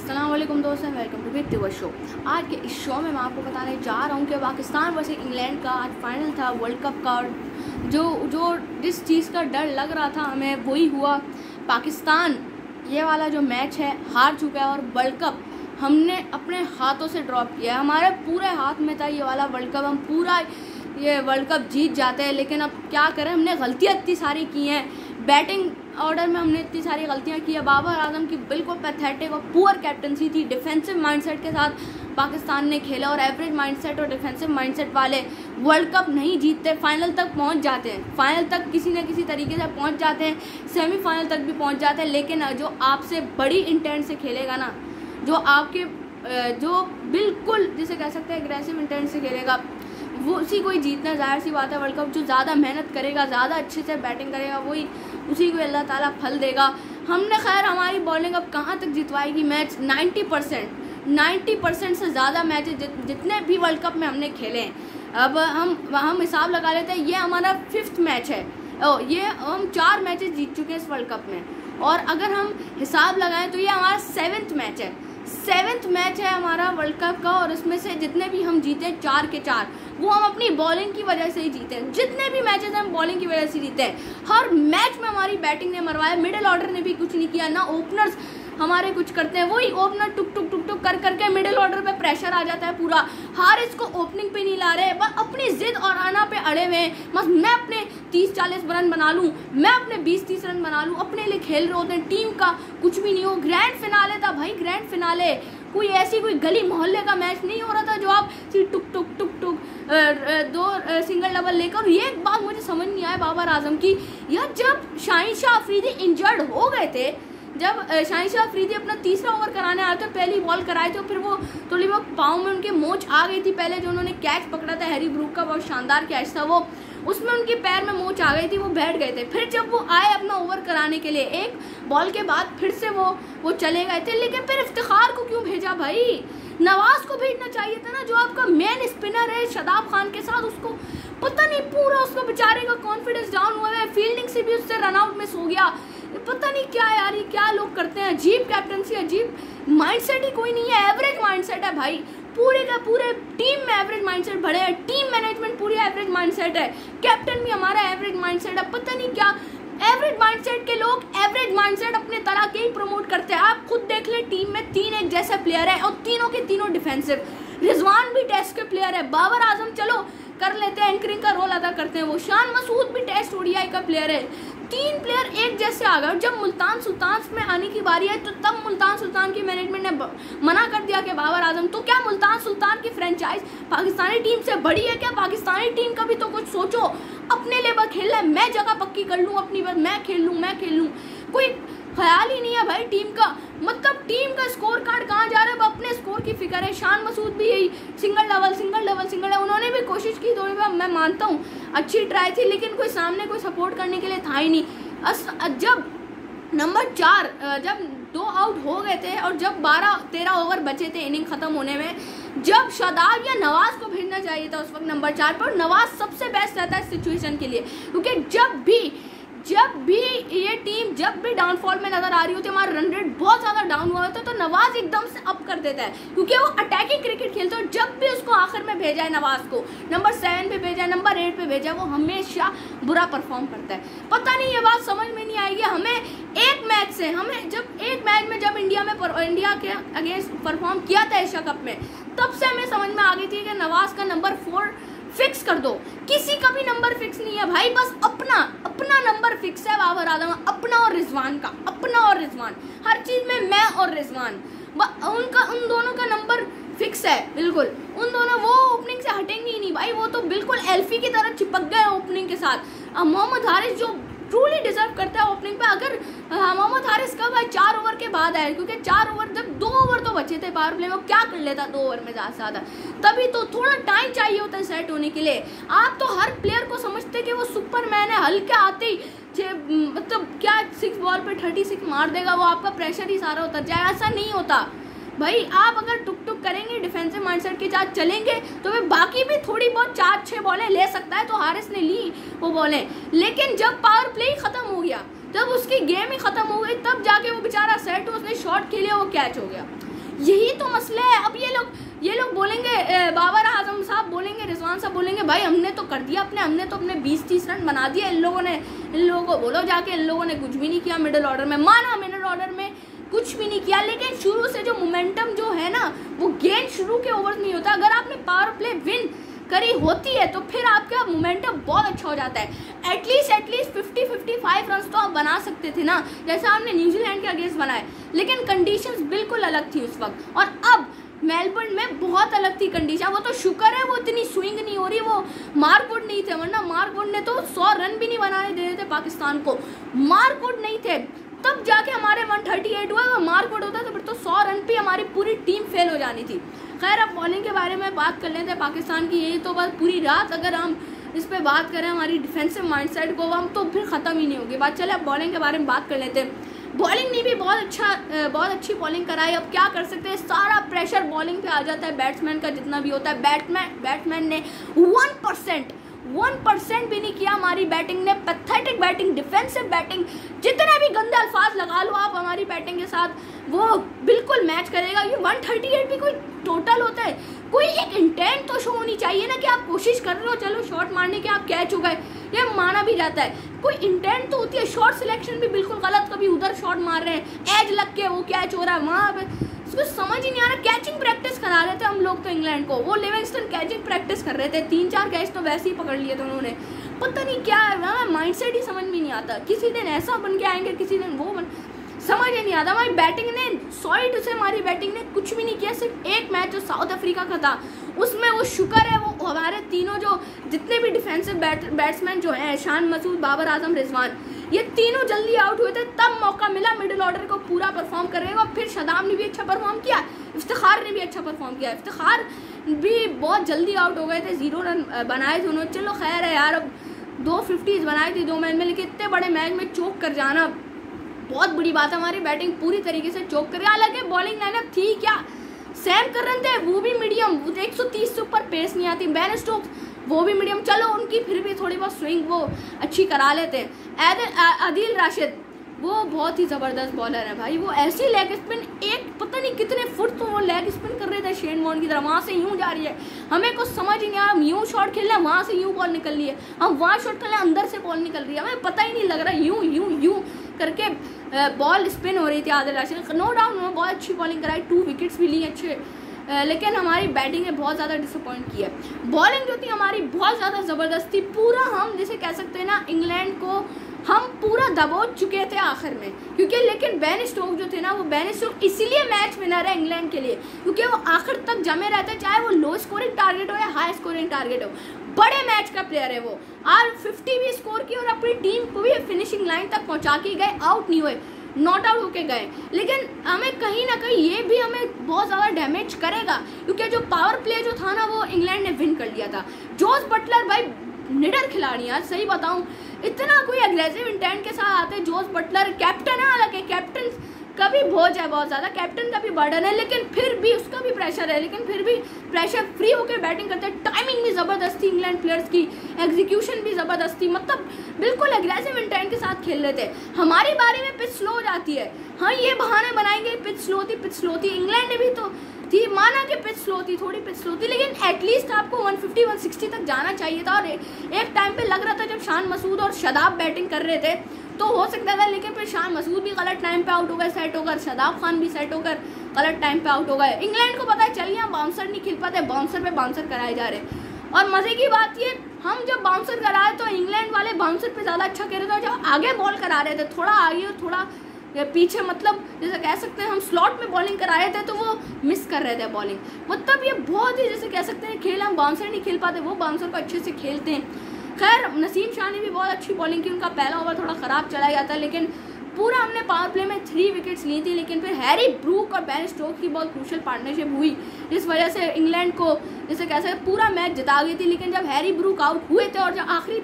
अस्सलाम वालेकुम दोस्तों, वेलकम टू विद दिवर शो। आज के इस शो में मैं आपको बताने जा रहा हूँ कि पाकिस्तान वर्सेस इंग्लैंड का आज फाइनल था वर्ल्ड कप का। जो जिस चीज़ का डर लग रहा था हमें वही हुआ। पाकिस्तान ये वाला जो मैच है हार चुका है और वर्ल्ड कप हमने अपने हाथों से ड्रॉप किया है। हमारे पूरे हाथ में था ये वाला वर्ल्ड कप, हम पूरा ये वर्ल्ड कप जीत जाते हैं। लेकिन अब क्या करें, हमने गलतियाँ इतनी सारी की हैं। बैटिंग ऑर्डर में हमने इतनी सारी गलतियां की है। बाबर आजम की बिल्कुल पैथेटिक और पुअर कैप्टनसी थी। डिफेंसिव माइंडसेट के साथ पाकिस्तान ने खेला और एवरेज माइंडसेट और डिफेंसिव माइंडसेट वाले वर्ल्ड कप नहीं जीतते, फाइनल तक पहुंच जाते हैं। फाइनल तक किसी न किसी तरीके से पहुंच जाते हैं, सेमीफाइनल तक भी पहुंच जाते हैं। लेकिन जो आपसे बड़ी इंटेंट से खेलेगा ना, जो आपके जो बिल्कुल जिसे कह सकते हैं एग्रेसिव इंटेंट से खेलेगा, वो उसी को ही जीतना। जाहिर सी बात है, वर्ल्ड कप जो ज़्यादा मेहनत करेगा, ज़्यादा अच्छे से बैटिंग करेगा, वही उसी को अल्लाह ताला फल देगा। हमने खैर हमारी बॉलिंग अब कहाँ तक जितवाएगी मैच। 90% से ज़्यादा मैच जितने भी वर्ल्ड कप में हमने खेले हैं, अब हम हिसाब लगा लेते हैं, ये हमारा 5th मैच है। ये हम 4 मैचेस जीत चुके हैं इस वर्ल्ड कप में। और अगर हम हिसाब लगाएं तो ये हमारा 7th मैच है। 7th मैच है हमारा वर्ल्ड कप का। और इसमें से जितने भी हम जीते 4 के 4 वो हम अपनी बॉलिंग की वजह से ही जीते हैं। जितने भी मैचेस हैं हम बॉलिंग की वजह से जीते हैं। हर मैच में हमारी बैटिंग ने मरवाया, मिडिल ऑर्डर ने भी कुछ नहीं किया, ना ओपनर्स हमारे कुछ करते हैं। वही ओपनर टुक टुक टुक टुक कर करके मिडिल ऑर्डर पे प्रेशर आ जाता है पूरा। हारिस को ओपनिंग पे नहीं ला रहे, बस अपनी जिद और आना पे अड़े हुए हैं। बस मैं अपने 30-40 रन बना लूँ, मैं अपने 20-30 रन बना लूँ, अपने लिए खेल रहे होते हैं। टीम का कुछ भी नहीं हो। ग्रैंड फिनाले था भाई, ग्रैंड फिनाले। कोई ऐसी कोई गली मोहल्ले का मैच नहीं हो रहा था जो आप टुक टुक टुक टुक 2 सिंगल डबल लेकर। और ये एक बात मुझे समझ नहीं आया बाबर आजम की, यार जब शाहिन शाह अफरीदी इंजर्ड हो गए थे, जब शाहिन शाह अफरीदी अपना 3रा ओवर कराने आए थे, पहली बॉल कराए थे, फिर वो थोड़ी बहुत पाँव में उनके मोच आ गई थी। पहले जो उन्होंने कैच पकड़ा था हैरी ब्रूक का, बहुत शानदार कैच था वो, उसमें उनके पैर में मोच आ गई थी, वो बैठ गए थे। फिर जब वो आए अपना ओवर कराने के लिए, एक बॉल के बाद फिर से वो चले गए थे। लेकिन फिर इफ्तिखार को क्यों भेजा भाई? नवाज को भेजना चाहिए था ना, जो आपका मेन स्पिनर है शादाब खान के साथ। उसको पता नहीं, पूरा उसको बेचारे का कॉन्फिडेंस डाउन हुआ है। फील्डिंग से भी उससे रनआउट मिस हो गया। पता नहीं क्या यार, ये क्या लोग करते हैं। अजीब कैप्टनसी, अजीब माइंडसेट ही कोई नहीं है। एवरेज माइंडसेट है भाई, पूरे का पूरे टीम में एवरेज माइंडसेट भरे हैं। टीम मैनेजमेंट पूरी एवरेज माइंडसेट है। कैप्टन भी हमारा एवरेज माइंडसेट है। पता नहीं क्या एवरेज माइंडसेट के लोग एवरेज माइंडसेट अपने तरह के ही प्रमोट करते हैं। आप खुद देख ले, टीम में 3 एक जैसे प्लेयर है और तीनों के तीनों डिफेंसिव। रिजवान भी टेस्ट के प्लेयर है, बाबर आजम चलो कर लेते हैं, एंकरिंग का रोल अदा करते हैं वो। शान मसूद भी टेस्ट ओडीआई का प्लेयर है। 3 प्लेयर एक जैसे आ गए। और जब मुल्तान सुल्तान में आने की बारी है तो तब मुल्तान सुल्तान की मैनेजमेंट ने मना कर दिया कि बाबर आजम, तो क्या मुल्तान सुल्तान की फ्रेंचाइज पाकिस्तानी टीम से बड़ी है क्या? पाकिस्तानी टीम का भी तो कुछ सोचो। अपने लिए बस खेलना है, मैं जगह पक्की कर लूँ अपनी, बस मैं खेल लूँ। कोई ख्याल ही नहीं है भाई टीम का। मतलब टीम का स्कोर कार्ड कहाँ जा रहा है? अपने स्कोर की फिक्र है। शान मसूद भी यही सिंगल डबल। उन्होंने भी कोशिश की थोड़ी बार, मैं मानता हूँ अच्छी ट्राई थी, लेकिन कोई सामने कोई सपोर्ट करने के लिए था ही नहीं। जब नंबर 4 जब 2 आउट हो गए थे और जब 12-13 ओवर बचे थे इनिंग खत्म होने में, जब शादाब या नवाज को भेजना चाहिए था उस वक्त नंबर 4 पर। नवाज सबसे बेस्ट रहता है सिचुएशन के लिए, क्योंकि जब भी ये टीम जब भी डाउनफॉल में नजर आ रही होती है, हमारा रन रेट बहुत ज़्यादा डाउन हुआ होता है, तो नवाज एकदम से अप कर देता है, क्योंकि वो अटैकिंग क्रिकेट खेलता है। जब भी उसको आखिर में भेजा है, नवाज को नंबर 7 पे भेजा है, नंबर 8 पे भेजा है, वो हमेशा बुरा परफॉर्म करता है। पता नहीं, ये बात समझ में नहीं आएगी हमें। एक मैच में जब इंडिया के अगेंस्ट परफॉर्म किया था एशिया कप में, तब से हमें समझ में आ गई थी कि नवाज का नंबर 4 फिक्स कर दो। किसी का भी नंबर फिक्स नहीं है भाई, बस अपना नंबर फिक्स है बाबर आजम, अपना और रिजवान। हर चीज में मैं और रिजवान, उन दोनों का नंबर फिक्स है बिल्कुल। उन दोनों वो ओपनिंग से हटेंगे ही नहीं भाई, वो तो बिल्कुल एल्फी की तरह चिपक गए ओपनिंग के साथ। मोहम्मद हारिस जो ट्रूली डिजर्व करता है ओपनिंग पे, अगर मोहम्मद हारिस का भाई 4 ओवर के बाद आए, क्योंकि 4 ओवर, जब 2 ओवर तो बचे थे पावर प्ले में, वो क्या कर लेता 2 ओवर में ज़्यादा से ज़्यादा। तभी तो थोड़ा टाइम चाहिए होता है सेट होने के लिए। आप तो हर प्लेयर को समझते कि वो सुपरमैन है, हल्के आते ही मतलब क्या 6 बॉल पे 36 मार देगा, वो आपका प्रेशर ही सारा होता जाए। ऐसा नहीं होता भाई। आप अगर टुक टुक करेंगे, डिफेंसिव माइंडसेट के साथ चलेंगे, तो वे बाकी भी थोड़ी बहुत 4-6 बॉलें ले सकता है। तो हारिस ने ली वो बॉलें, लेकिन जब पावर प्ले ही खत्म हो गया, जब उसकी गेम ही खत्म हो गई, तब जाके वो बेचारा सेट हो, उसने शॉट खेले, वो कैच हो गया। यही तो मसला है। अब ये लोग बोलेंगे, बाबर आजम साहब बोलेंगे, रिजवान साहब बोलेंगे भाई हमने तो कर दिया हमने तो अपने 20-30 रन बना दिया, इन लोगों को बोलो जाके, इन लोगों ने कुछ भी नहीं किया मिडिल ऑर्डर में। माना मिडिल ऑर्डर में कुछ भी नहीं किया, लेकिन शुरू से जो मोमेंटम जो है ना वो गेंद शुरू के ओवर नहीं होता। अगर आपने पावर प्ले विन करी होती है तो फिर आपका मोमेंटम बहुत अच्छा हो जाता है। एटलीस्ट 50-55 रन तो आप बना सकते थे ना, जैसा आपने न्यूजीलैंड के अगेंस्ट बनाए, लेकिन कंडीशंस बिल्कुल अलग थी उस वक्त। और अब मेलबर्न में बहुत अलग थी कंडीशन। वो तो शुक्र है वो इतनी स्विंग नहीं हो रही, वो मार्कवुड नहीं थे, वरना मार्कवुड ने तो 100 रन भी नहीं बनाने दे रहे थे पाकिस्तान को। मार्कवुड नहीं थे तब जाके हमारे 138 हुआ। वो मार्कवुड होता तो फिर तो 100 रन पे हमारी पूरी टीम फेल हो जानी थी। खैर अब बॉलिंग के बारे में बात कर लेते हैं पाकिस्तान की। यही तो बस पूरी रात अगर हम इस पे बात करें हमारी डिफेंसिव माइंडसेट को, हम तो फिर ख़त्म ही नहीं होगी बात। चले अब बॉलिंग के बारे में बात कर लेते हैं। बॉलिंग ने भी बहुत अच्छी बॉलिंग कराई। अब क्या कर सकते हैं, सारा प्रेशर बॉलिंग पे आ जाता है बैट्समैन का जितना भी होता है। बैट्समैन ने 1% भी नहीं किया हमारी बैटिंग ने। पैथेटिक बैटिंग, डिफेंसिव बैटिंग, जितने भी गंदे अल्फाज लगा लो आप हमारी बैटिंग के साथ, वो बिल्कुल मैच करेगा। ये 138 भी कोई टोटल होता है? कोई एक इंटेंट तो शो होनी चाहिए ना कि आप कोशिश कर रहे हो चलो शॉट मारने के, आप कैच हो गए, ये माना भी जाता है। कोई इंटेंट तो होती है। शॉट सिलेक्शन भी बिल्कुल गलत, कभी उधर शॉट मार रहे हैं, एज लग के वो कैच हो रहा है वहाँ पे, उसको समझ ही नहीं आ रहा। कैचिंग प्रैक्टिस करा रहे थे हम लोग तो इंग्लैंड को, वो लिविंगस्टन कैचिंग प्रैक्टिस कर रहे थे, 3-4 कैच तो वैसे ही पकड़ लिए थे उन्होंने। पता नहीं क्या है, माइंडसेट ही समझ में नहीं आता। किसी दिन ऐसा बन के आएंगे, किसी दिन वो समझ ही नहीं आता। हमारी बैटिंग ने सॉलिड से हमारी बैटिंग ने कुछ भी नहीं किया। सिर्फ एक मैच जो साउथ अफ्रीका का था उसमें वो शुक्र है वो हमारे तीनों जो जितने भी डिफेंसिव बैट्समैन जो हैं, शान मसूद, बाबर आजम, रिजवान, ये तीनों जल्दी आउट हुए थे, तब मौका मिला मिडिल ऑर्डर को पूरा परफॉर्म करने का। फिर शदाब ने भी अच्छा परफॉर्म किया, इफ्तिखार ने भी अच्छा परफॉर्म किया। इफ्तिखार भी बहुत जल्दी आउट हो गए थे, 0 रन बनाए थे उन्होंने। चलो खैर है यार, अब 2 50s बनाई थी 2 मैच में, लेकिन इतने बड़े मैच में चोक कर जाना बहुत बुरी बात है। हमारी बैटिंग पूरी तरीके से चोक कर, हालांकि बॉलिंग लाइनअप थी क्या, सैम करन थे वो भी मीडियम, 130 से ऊपर पेस नहीं आती। बेन स्टोक्स वो भी मीडियम, चलो उनकी फिर भी थोड़ी बहुत स्विंग वो अच्छी करा लेते हैं। आदिल राशिद वो बहुत ही ज़बरदस्त बॉलर है भाई, वो ऐसी लेग स्पिन, एक पता नहीं कितने फुट तो वो लेग स्पिन कर रहे थे शेन वॉर्न की तरह, वहाँ से यूँ जा रही है, हमें कुछ समझ ही नहीं आ रहा। हम यूँ शॉट खेल रहे हैं, वहाँ से यूँ बॉल निकल रही है, हम वहाँ शॉट खेल रहे हैं, अंदर से बॉल निकल रही है, हमें पता ही नहीं लग रहा। यूँ करके बॉल स्पिन हो रही थी आदिल राशिद। नो डाउट उन्होंने बहुत अच्छी बॉलिंग कराई, 2 विकेट्स भी ली अच्छे, लेकिन हमारी बैटिंग ने बहुत ज़्यादा डिसअपॉइंट किया। बॉलिंग जो थी हमारी बहुत ज़्यादा ज़बरदस्त थी। पूरा हम जैसे कह सकते हैं ना, इंग्लैंड को हम पूरा दबोच चुके थे आखिर में, क्योंकि लेकिन बेन स्टोक जो थे ना, वो बेन स्टोक इसीलिए मैच विनर है इंग्लैंड के लिए, क्योंकि वो आखिर तक जमे रहते हैं, चाहे वो लो स्कोरिंग टारगेट हो या हाई स्कोरिंग टारगेट हो। बड़े मैच का प्लेयर है वो, आज 50 भी स्कोर की और अपनी टीम को भी फिनिशिंग लाइन तक पहुंचा के गए, आउट नहीं हुए, नॉट आउट होके गए। लेकिन हमें कहीं ना कहीं ये भी हमें बहुत ज़्यादा डैमेज करेगा, क्योंकि जो पावर प्ले जो था ना वो इंग्लैंड ने विन कर लिया था। जोस बटलर भाई निडर खिलाड़ी यार, सही बताऊं, इतना कोई एग्रेसिव इंटेंट के साथ आते। जोस बटलर कैप्टन है, हालांकि कैप्टन का भी बोझ है बहुत ज़्यादा, कैप्टन का भी बर्डन है, लेकिन फिर भी उसका भी प्रेशर है, लेकिन फिर भी प्रेशर फ्री होकर बैटिंग करते हैं। टाइमिंग भी ज़बरदस्त थी इंग्लैंड प्लेयर्स की, एग्जीक्यूशन भी ज़बरदस्त थी, मतलब बिल्कुल एग्रेसिव इंटेंट के साथ खेल रहे थे। हमारी बारी में पिच स्लो हो जाती है, हाँ ये बहाने बनाएंगे पिच स्लो थी। इंग्लैंड ने भी तो थी, माना कि पिच स्लो थी, थोड़ी पिच स्लो थी, लेकिन एटलीस्ट आपको 150-160 तक जाना चाहिए था। और एक टाइम पे लग रहा था जब शान मसूद और शदाब बैटिंग कर रहे थे तो हो सकता था, लेकिन फिर शान मसूद भी गलत टाइम पे आउट हो गए सेट होकर, शदाब खान भी सेट होकर गलत टाइम पे आउट हो गए। इंग्लैंड को पता है चलिए हम बाउंसर नहीं खेल पाते, बाउंसर पे बाउंसर कराए जा रहे। और मज़े की बात ये, हम जब बाउंसर कराए तो इंग्लैंड वाले बाउंसर पे ज़्यादा अच्छा खेल रहे थे, जब आगे बॉल करा रहे थे, थोड़ा आगे और थोड़ा पीछे, मतलब जैसे कह सकते हैं हम स्लॉट में बॉलिंग कराए थे तो वो मिस कर रहे थे बॉलिंग। मतलब ये बहुत ही जैसे कह सकते हैं खेल, हम बाउंसर नहीं खेल पाते, वो बाउंसर को अच्छे से खेलते हैं। खैर नसीम शाह ने भी बहुत अच्छी बॉलिंग की, उनका पहला ओवर थोड़ा ख़राब चला गया था, लेकिन पूरा हमने पावर प्ले में 3 विकेट्स ली थी। लेकिन फिर हैरी ब्रूक और बेन स्टोक्स की बहुत क्रूशियल पार्टनरशिप हुई, जिस वजह से इंग्लैंड को जैसे कह सकते पूरा मैच जिता गई थी। लेकिन जब हैरी ब्रूक आउट हुए थे और जब आखिरी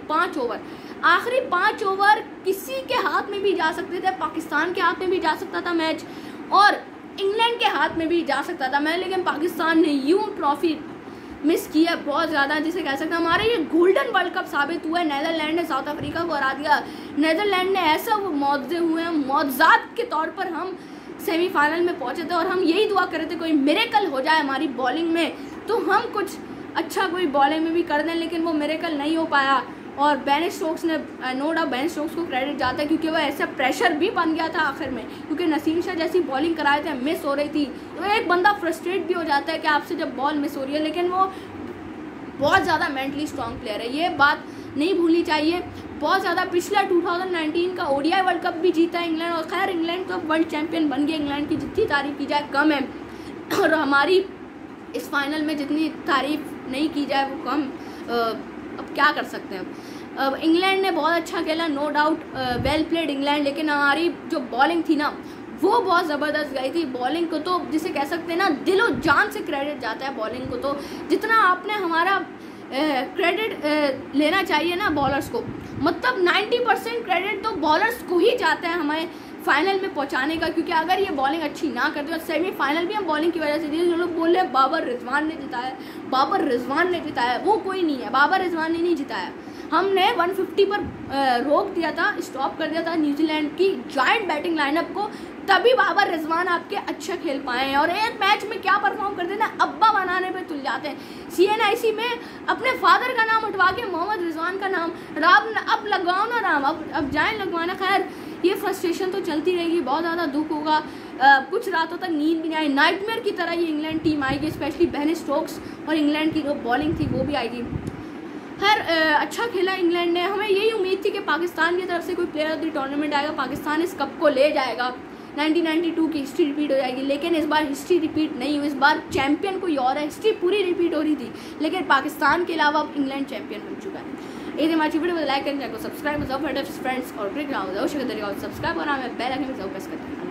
5 ओवर किसी के हाथ में भी जा सकते थे, पाकिस्तान के हाथ में भी जा सकता था मैच और इंग्लैंड के हाथ में भी जा सकता था मैच, लेकिन पाकिस्तान ने यूं ट्रॉफी मिस किया बहुत ज़्यादा, जिसे कह सकते हैं हमारे ये गोल्डन वर्ल्ड कप साबित हुआ है। नीदरलैंड ने साउथ अफ्रीका को हरा दिया, नीदरलैंड ने ऐसा वो मौजे हुए हैं, मौजात के तौर पर हम सेमीफाइनल में पहुंचे थे और हम यही दुआ कर रहे थे कोई मिरेकल हो जाए हमारी बॉलिंग में, तो हम कुछ अच्छा कोई बॉलिंग में भी कर दें, लेकिन वो मिरेकल नहीं हो पाया। और बेन स्टोक्स ने, नो डाउट बेन स्टोक्स को क्रेडिट जाता है, क्योंकि वो ऐसा प्रेशर भी बन गया था आखिर में, क्योंकि नसीम शाह जैसी बॉलिंग कराए थे मिस हो रही थी, तो एक बंदा फ्रस्ट्रेट भी हो जाता है कि आपसे जब बॉल मिस हो रही है। लेकिन वो बहुत ज़्यादा मेंटली स्ट्रॉन्ग प्लेयर है, ये बात नहीं भूलनी चाहिए। बहुत ज़्यादा पिछला 2019 का ODI वर्ल्ड कप भी जीता है इंग्लैंड, और खैर इंग्लैंड तो वर्ल्ड चैंपियन बन गया। इंग्लैंड की जितनी तारीफ की जाए कम है, और हमारी इस फाइनल में जितनी तारीफ नहीं की जाए वो कम। अब क्या कर सकते हैं। अब इंग्लैंड ने बहुत अच्छा खेला, no doubt, well played England, लेकिन हमारी जो बॉलिंग थी ना वो बहुत ज़बरदस्त गई थी। बॉलिंग को तो जिसे कह सकते हैं ना दिलो जान से क्रेडिट जाता है बॉलिंग को, तो जितना आपने हमारा क्रेडिट लेना चाहिए ना बॉलर्स को, मतलब 90% क्रेडिट तो बॉलर्स को ही जाता है हमें फाइनल में पहुंचाने का, क्योंकि अगर ये बॉलिंग अच्छी ना करते और सेमीफाइनल भी हम बॉलिंग की वजह से जीते। जो लोग बोल रहे हैं बाबर रिजवान ने जिताया, बाबर रिजवान ने जिताया, वो कोई नहीं है, बाबर रिजवान ने नहीं जिताया। हमने 150 पर रोक दिया था, स्टॉप कर दिया था न्यूजीलैंड की जॉइंट बैटिंग लाइनअप को, तभी बाबर रिजवान आपके अच्छा खेल पाए हैं। और एक मैच में क्या परफॉर्म करते हैं ना, अब्बा बनाने पे तुल जाते हैं। CNIC में अपने फादर का नाम उठवा के मोहम्मद रिजवान का नाम, अब लगवाओ ना नाम, अब जाएं लगवाना। खैर ये फ्रस्ट्रेशन तो चलती रहेगी, बहुत ज़्यादा दुख होगा। कुछ रातों तक नींद भी नहीं आई, नाइटमेयर की तरह ये इंग्लैंड टीम आएगी, स्पेशली बेन स्टोक्स और इंग्लैंड की जो बॉलिंग थी वो भी आएगी। खैर अच्छा खेला इंग्लैंड ने, हमें यही उम्मीद थी कि पाकिस्तान की तरफ से कोई प्लेयर ऑफ द टूर्नामेंट आएगा, पाकिस्तान इस कप को ले जाएगा, 1992 की हिस्ट्री रिपीट हो जाएगी। लेकिन इस बार हिस्ट्री रिपीट नहीं हुई, इस बार चैंपियन कोई और है। हिस्ट्री पूरी रिपीट हो रही थी, लेकिन पाकिस्तान के अलावा अब इंग्लैंड चैंपियन बन चुका है। ये हमारी वीडियो को लाइक करें, चैनल को सब्सक्राइब, फ्रेंड्स और क्लिक ना हो जाओ, सब्सक्राइब और हमें बेल आइकन पे जरूर प्रेस करते हैं।